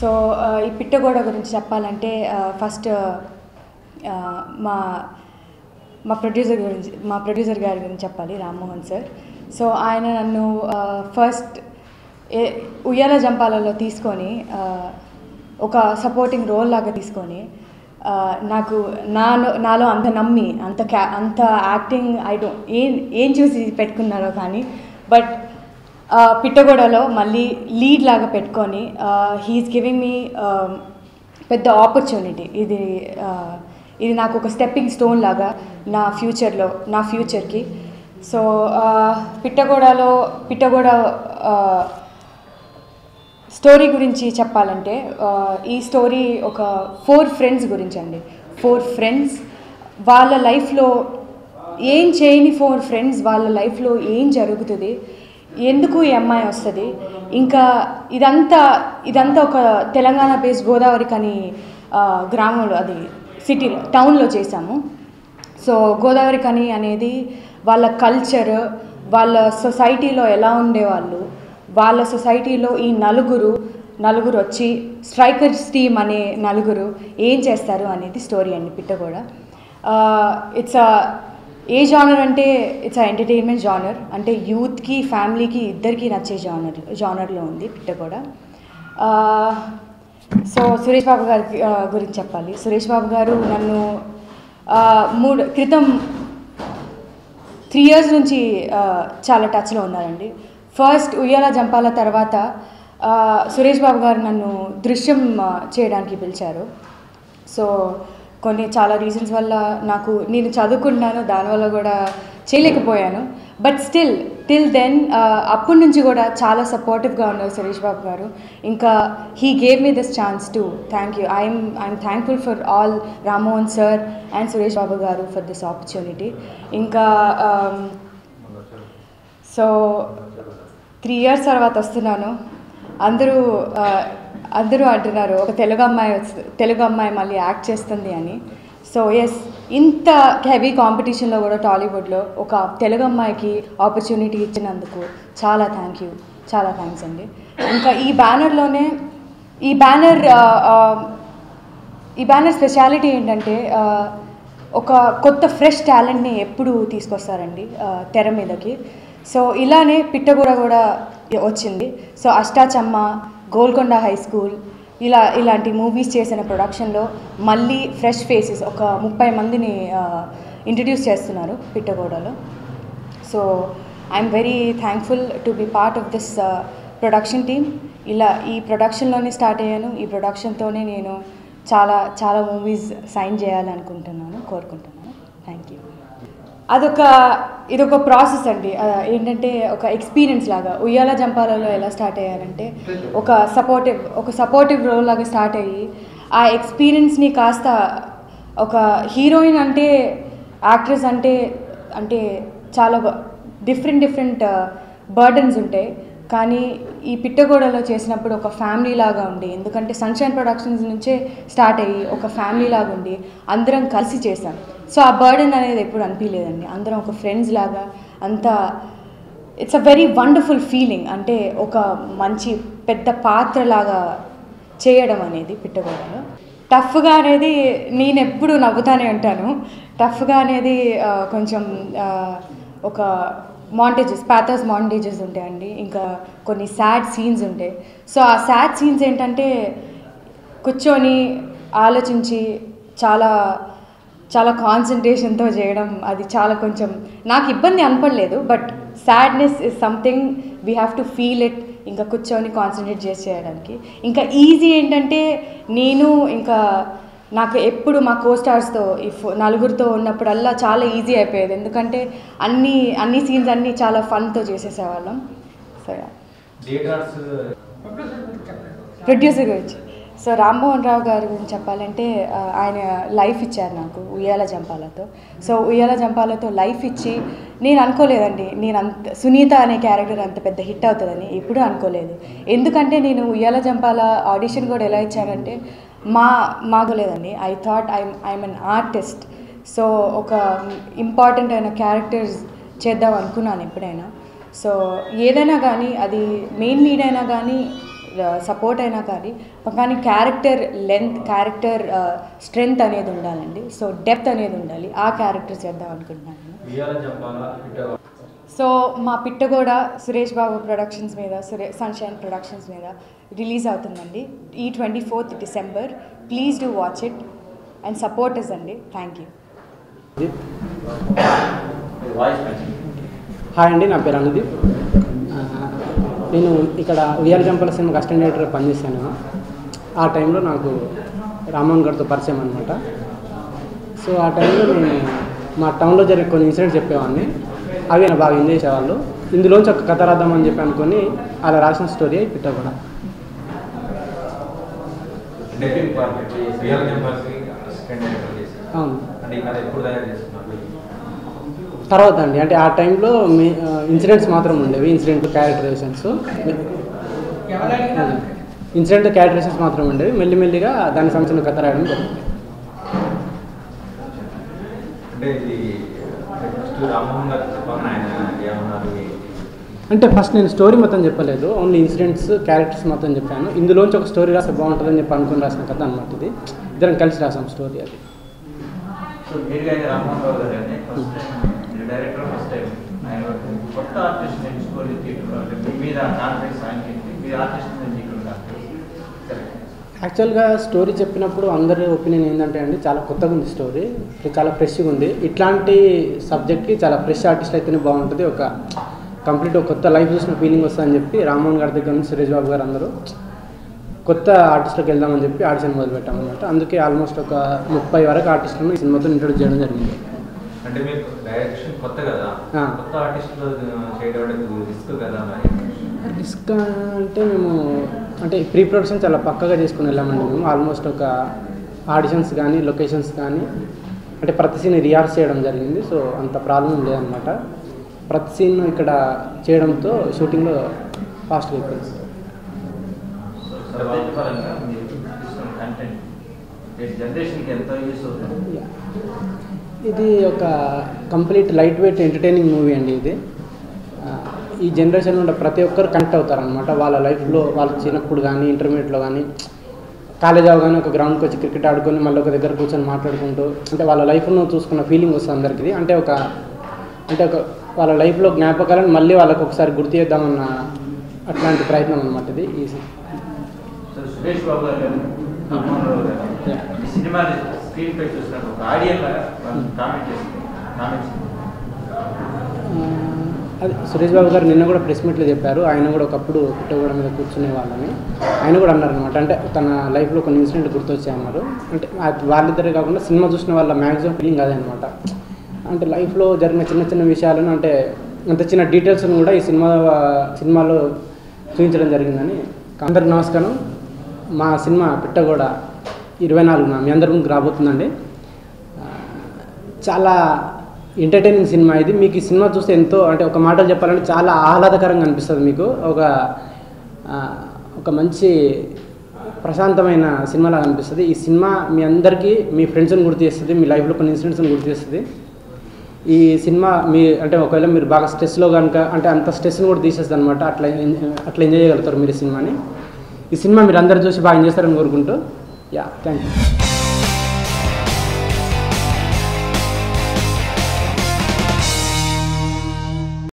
So ఈ పిట్టగోడ గురించి చెప్పాలంటే ఫస్ట్ మా మా ప్రొడ్యూసర్ గారి గురించి చెప్పాలి, రామ్మోహన్ సార్. సో ఆయన నన్ను ఫస్ట్ ఉయ్యాల జంపాలలో తీసుకొని ఒక సపోర్టింగ్ రోల్ లాగా తీసుకొని నాకు నాలో అంత నమ్మి అంత యాక్టింగ్ ఏం చూసి పెట్టుకున్నారో కానీ, బట్ పిట్టగోడలో మళ్ళీ లీడ్ లాగా పెట్టుకొని హీఈస్ గివింగ్ మీ పెద్ద ఆపర్చునిటీ. ఇది నాకు ఒక స్టెప్పింగ్ స్టోన్ లాగా నా ఫ్యూచర్కి. సో పిట్టగోడ స్టోరీ గురించి చెప్పాలంటే ఈ స్టోరీ ఒక 4 ఫ్రెండ్స్ గురించి అండి. 4 ఫ్రెండ్స్ వాళ్ళ లైఫ్లో ఏం చేయని 4 ఫ్రెండ్స్ వాళ్ళ లైఫ్లో ఏం జరుగుతుంది, ఎందుకు ఈ అమ్మాయి వస్తుంది, ఇంకా ఇదంతా ఒక తెలంగాణ బేస్డ్ గోదావరి కని గ్రామంలో, అది సిటీలో టౌన్లో చేశాము. సో గోదావరి కని అనేది వాళ్ళ కల్చర్, వాళ్ళ సొసైటీలో ఎలా ఉండేవాళ్ళు, వాళ్ళ సొసైటీలో ఈ నలుగురు వచ్చి స్ట్రైకర్స్ టీమ్ అనే నలుగురు ఏం చేస్తారు అనేది స్టోరీ అండి పిట్టగోడ. ఇట్స్ ఏ జానర్ అంటే ఇట్స్ ఎంటర్టైన్మెంట్ జానర్, అంటే యూత్కి ఫ్యామిలీకి ఇద్దరికి నచ్చే జానర్లో ఉంది పిట్టగోడ. సో సురేష్ బాబు గారి గురించి చెప్పాలి. సురేష్ బాబు గారు నన్ను 3 years నుంచి చాలా టచ్లో ఉన్నారండి. ఫస్ట్ ఉయ్యాల జంపాల తర్వాత సురేష్ బాబు గారు నన్ను దృశ్యం చేయడానికి పిలిచారు. సో చాలా రీజన్స్ వల్ల నేను చదువుకున్నాను, దానివల్ల కూడా చేయలేకపోయాను. బట్ టిల్ దెన్ అప్పటి నుంచి కూడా చాలా సపోర్టివ్గా ఉన్నారు సురేష్ బాబు గారు. ఇంకా he gave me this chance to thank you. I'm thankful for all Rammohan sir and Suresh Babu గారు ఫర్ దిస్ ఆపర్చునిటీ. ఇంకా సో 3 years తర్వాత వస్తున్నాను. అందరూ అంటున్నారు ఒక తెలుగు అమ్మాయి మళ్ళీ యాక్ట్ చేస్తుంది అని. సో ఎస్, ఇంత హెవీ కాంపిటీషన్లో కూడా టాలీవుడ్లో ఒక తెలుగు అమ్మాయికి ఆపర్చునిటీ ఇచ్చినందుకు చాలా థ్యాంక్స్ అండి. ఇంకా ఈ బ్యానర్ స్పెషాలిటీ ఏంటంటే ఒక కొత్త ఫ్రెష్ టాలెంట్ని ఎప్పుడు తీసుకొస్తారండి తెర మీదకి. సో ఇలానే పిట్టగోడ కూడా వచ్చింది. So Ashta Chamma, Golconda high school ఇలాంటి మూవీస్ చేసిన ప్రొడక్షన్లో మళ్ళీ ఫ్రెష్ ఫేసెస్ ఒక 30 మందిని ఇంట్రడ్యూస్ చేస్తున్నారు పిట్టగోడలో. So I'm very thankful to be part of this production team. ఈ ప్రొడక్షన్లోనే స్టార్ట్ అయ్యాను. ఈ ప్రొడక్షన్తోనే నేను చాలా మూవీస్ సైన్ కోరుకుంటున్నాను. Thank you. ఇదొక ప్రాసెస్ అండి. ఏంటంటే ఒక ఎక్స్పీరియన్స్ లాగా ఉయ్యాల జంపాలలో ఎలా స్టార్ట్ అయ్యారంటే ఒక సపోర్టివ్ రోల్ లాగా స్టార్ట్ అయ్యి ఆ ఎక్స్పీరియన్స్ని కాస్త ఒక హీరోయిన్ అంటే యాక్ట్రెస్ అంటే చాలా డిఫరెంట్ బర్డన్స్ ఉంటాయి. కానీ ఈ పిట్టగోడలో చేసినప్పుడు ఒక ఫ్యామిలీ లాగా ఉండి, ఎందుకంటే సన్షైన్ ప్రొడక్షన్స్ నుంచే స్టార్ట్ అయ్యి ఒక ఫ్యామిలీ లాగా ఉండి అందరం కలిసి చేసాం. సో ఆ బర్డన్ అనేది ఎప్పుడు అనిపించలేదండి. అందరం ఒక ఫ్రెండ్స్ లాగా అంతా it's a very wonderful feeling. అంటే ఒక మంచి పెద్ద పాత్రలాగా చేయడం అనేది పిట్టగోడలో టఫ్గా అనేది నేను ఎప్పుడు నవ్వుతానే ఉంటాను. టఫ్గా అనేది కొంచెం ఒక ప్యాథోస్ మాంటేజెస్ ఉంటాయండి. ఇంకా కొన్ని సాడ్ సీన్స్ ఉంటాయి. సో ఆ సాడ్ సీన్స్ ఏంటంటే కూర్చొని ఆలోచించి చాలా కాన్సన్ట్రేషన్తో చేయడం, అది కొంచెం నాకు ఇబ్బంది అనిపడలేదు. But sadness is something we have to feel it. ఇంకా కూర్చొని కాన్సన్ట్రేట్ చేయడానికి. ఇంకా ఈజీ ఏంటంటే నాకు ఎప్పుడు మా కోస్టార్స్తో నలుగురితో ఉన్నప్పుడల్లా చాలా ఈజీ అయిపోయేది. ఎందుకంటే అన్ని సీన్స్ అన్నీ చాలా ఫన్తో చేసేసేవాళ్ళం. సో ప్రొడ్యూసర్ గురించి రామ్మోహన్ రావు గారి గురించి చెప్పాలంటే ఆయన లైఫ్ ఇచ్చారు నాకు ఉయ్యాల జంపాలతో. సో ఉయ్యాల జంపాలతో లైఫ్ ఇచ్చి నేను అనుకోలేదండి, సునీత అనే క్యారెక్టర్ అంత పెద్ద హిట్ అవుతుందని ఎప్పుడూ అనుకోలేదు. ఎందుకంటే నేను ఉయ్యాల జంపాల ఆడిషన్ కూడా ఎలా ఇచ్చానంటే మాగలేదండి. I thought I'm an artist. So ఒక ఇంపార్టెంట్ అయిన క్యారెక్టర్స్ చేద్దాం అనుకున్నాను ఎప్పుడైనా. సో ఏదైనా కానీ, అది మెయిన్ లీడ్ అయినా కానీ సపోర్ట్ అయినా కానీ క్యారెక్టర్ లెంత్, క్యారెక్టర్ స్ట్రెంగ్త్ అనేది ఉండాలండి. సో డెప్త్ అనేది ఉండాలి. ఆ క్యారెక్టర్ చేద్దాం అనుకుంటున్నాను. సో మా పిట్టగోడ సురేష్ బాబు ప్రొడక్షన్స్ మీద, సన్షైన్ ప్రొడక్షన్స్ మీద రిలీజ్ అవుతుందండి ఈ 24th December. Please do watch it and support us అండి. Thank you. హాయ్ అండి, నా పేరు అనుదీప్. నేను ఇక్కడ ఉయ్యాల జంపాల సినిమాకి అసిస్టెంట్ డైరెక్టర్గా పనిచేశాను. ఆ టైంలో నాకు రామ్మోహన్ గారితో పరిచయం అనమాట. సో ఆ టైంలో నేను మా టౌన్లో జరిగే కొన్ని ఇన్సిడెంట్స్ చెప్పేవాడిని. అవి నాకు బాగా ఎంజాయ్ చేసేవాళ్ళు. ఇందులోంచి ఒక కథ రాద్దామని చెప్పి అనుకొని అలా రాసిన స్టోరీ పిట్ట కూడా. అవును. తర్వాత అండి, అంటే ఆ టైంలో ఇన్సిడెంట్స్ మాత్రం ఉండేవి. ఇన్సిడెంట్ క్యారెక్టరైజేషన్స్ మాత్రం ఉండేవి. మెల్లిమెల్లిగా దానికి సంబంధించిన కథ రాయడం జరుగుతుంది. అంటే ఫస్ట్ నేను స్టోరీ మొత్తం చెప్పలేదు, ఓన్లీ ఇన్సిడెంట్స్, క్యారెక్టర్స్ మొత్తం చెప్పాను. ఇందులోంచి ఒక స్టోరీ రాస్తే బాగుంటుందని చెప్పి అనుకుని రాసిన కథ అనమాట ఇది. ఇద్దరం కలిసి రాసాం స్టోరీ. అది యాక్చువల్గా స్టోరీ చెప్పినప్పుడు అందరి ఒపీనియన్ ఏంటంటే అండి, చాలా కొత్తగా ఉంది స్టోరీ, చాలా ఫ్రెష్గా ఉంది. ఇట్లాంటి సబ్జెక్ట్కి చాలా ఫ్రెష్ ఆర్టిస్ట్ అయితేనే బాగుంటుంది, ఒక కంప్లీట్ ఒక కొత్త లైఫ్ చూసిన ఫీలింగ్ వస్తుందని చెప్పి రామ్మోహన్ గారి దగ్గర నుంచి సురేష్ బాబు గారు అందరూ కొత్త ఆర్టిస్ట్కి వెళ్దామని చెప్పి ఆడిషన్ మొదలుపెట్టామన్నమాట. అందుకే ఆల్మోస్ట్ ఒక 30 వరకు ఆర్టిస్టులను ఈ సినిమాతో ఇంట్రొడ్యూస్ చేయడం జరిగింది. అంటే మీకు డైరెక్షన్ కొత్త కదా, కొత్త ఆర్టిస్టులు చేయడం రిస్క్ కదా? రిస్క్ అంటే మేము అంటే ప్రీ ప్రొడక్షన్ చాలా పక్కగా చేసుకుని వెళ్ళామండి. మేము ఆల్మోస్ట్ ఒక ఆడిషన్స్ కానీ లొకేషన్స్ కానీ అంటే ప్రతి సీన్ రిహార్స్ చేయడం జరిగింది. సో అంత ప్రాబ్లం లేదనమాట. ప్రతి సీన్ ఇక్కడ చేయడంతో షూటింగ్లో ఫాస్ట్గా అయిపోయింది. ఇది ఒక complete light weight entertaining movie అండి. ఇది ఈ జనరేషన్ నుండి ప్రతి ఒక్కరు కనెక్ట్ అవుతారనమాట. వాళ్ళ లైఫ్లో వాళ్ళు చిన్నప్పుడు కానీ ఇంటర్మీడియట్లో కానీ కాలేజ్ అవగానే ఒక గ్రౌండ్కి వచ్చి క్రికెట్ ఆడుకొని మళ్ళీ ఒక దగ్గర కూర్చొని మాట్లాడుకుంటూ అంటే వాళ్ళ లైఫ్ను చూసుకున్న ఫీలింగ్ వస్తుంది అందరికీ. అంటే ఒక వాళ్ళ లైఫ్లో జ్ఞాపకాలను మళ్ళీ వాళ్ళకి ఒకసారి గుర్తు చేద్దామన్న అట్లాంటి ప్రయత్నం అనమాట ఇది. ఈ సురేష్ బాబు గారు సినిమా స్క్రీన్ పై చూసినట్టు ఒక ఆడియన్ కామెంట్ చేసింది. అది సురేష్ బాబు గారు నిన్న కూడా ప్రెస్ మీట్లో చెప్పారు. ఆయన కూడా ఒకప్పుడు పిట్టగోడ మీద కూర్చునే వాళ్ళని ఆయన కూడా అన్నారు అనమాట. అంటే తన లైఫ్లో కొన్ని ఇన్సిడెంట్ గుర్తొచ్చాయన్నారు. అంటే వాళ్ళిద్దరే కాకుండా సినిమా చూసిన వాళ్ళ మ్యాక్సిమం ఫీలింగ్ అదే అనమాట. అంటే లైఫ్లో జరిగిన చిన్న చిన్న విషయాలను అంటే అంత చిన్న డీటెయిల్స్ను కూడా ఈ సినిమాలో చూపించడం జరిగిందని. అందరికి నమస్కారం. మా సినిమా పిట్టగోడ 24న మీ అందరి ముందుకు రాబోతుందండి. చాలా ఎంటర్టైనింగ్ సినిమా ఇది. మీకు ఈ సినిమా చూస్తే ఎంతో అంటే ఒక మాటలు చెప్పాలంటే చాలా ఆహ్లాదకరంగా అనిపిస్తుంది. మీకు ఒక మంచి ప్రశాంతమైన సినిమాలాగా అనిపిస్తుంది. ఈ సినిమా మీ అందరికీ మీ ఫ్రెండ్స్ని గుర్తు చేస్తుంది, మీ లైఫ్లో కొన్ని ఇన్సిడెంట్స్ని గుర్తు చేస్తుంది. ఈ సినిమా మీ అంటే ఒకవేళ మీరు బాగా స్ట్రెస్లో కనుక అంటే అంత స్ట్రెస్ని కూడా తీసేస్తుంది అనమాట. అట్లా ఎంజాయ్ చేయగలుగుతారు మీరు ఈ సినిమాని. ఈ సినిమా మీరు అందరూ చూసి బాగా ఎంజాయ్ చేస్తారని కోరుకుంటూ థ్యాంక్ యూ.